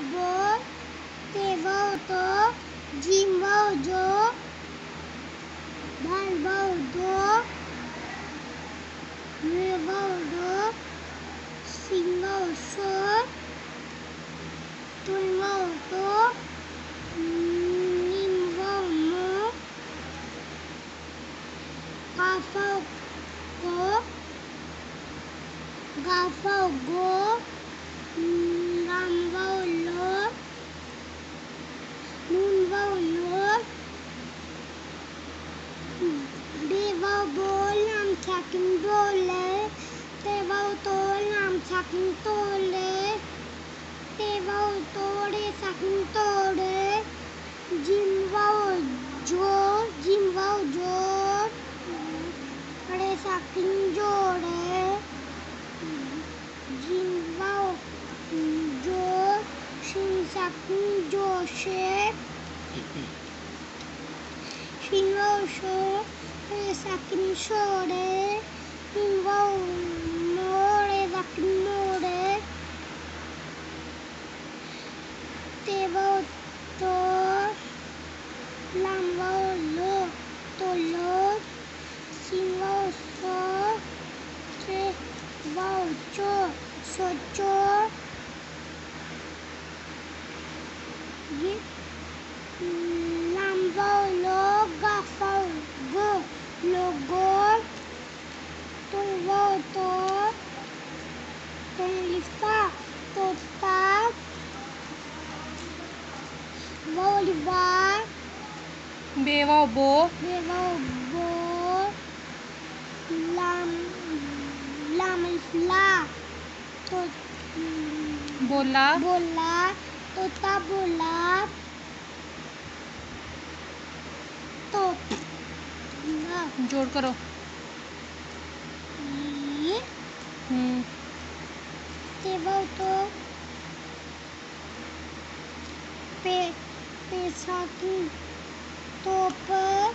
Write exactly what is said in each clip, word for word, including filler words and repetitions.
बो ते वो तो जिम वो जो दाल वो दो रे वो दो सिंह वो सो तुम वो तो नीम वो मो काफो को गाफो गो राम वो लो नून वो लो दे वो बोल नाम चाकिन बोले ते वो तो नाम चाकिन तोले ते वो तोड़े चाकिन तोड़े जिम वो जो जिम वो जो अड़े चाकिन जोड़े जिम वो जो शिन चाकिन जोशे शिन वो शो अड़े चाकिन शोड़े शिन वो मोड़े चाकिन मोड़े ते वो तो लाम वो लो तो लो सिंह वो सो ते वो चो सो चो ये लाम वो लो गाफो गो लो गो तुम वो तो लिफा तोता वो लिफा बेवा बो बेवा बो लाम लाम ला तो बोला बोला तोता बोला तो जोड़ करो। ये हम्म ते वो तो पे पैसा की तोप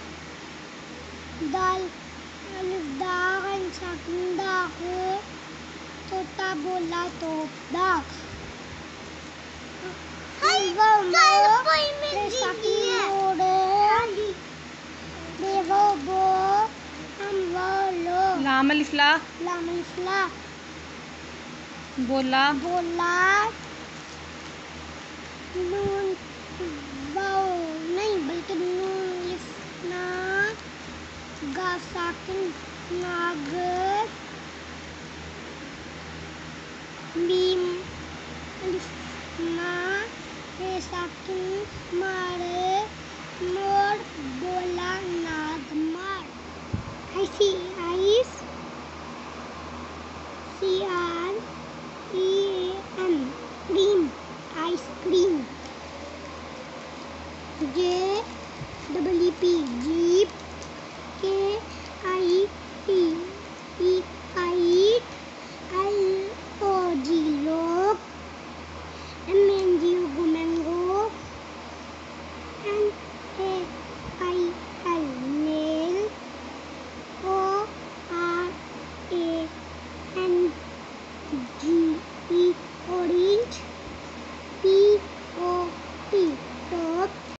दाल अलिफ दाग चाकिन दाग तोता बोला तोप दाग वो पैसा की मोड़े देवो बो हम वो लो लाम अलिफला लाम इफला बोला बोला नून वाओ नहीं बल्कि नून लिफना गा साकिन नागर मीम लिफना रे साकिन मारे मोर बोला नाग मार ऐसी आइस